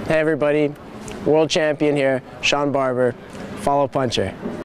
Hey everybody, world champion here, Shawn Barber. Follow Punchr.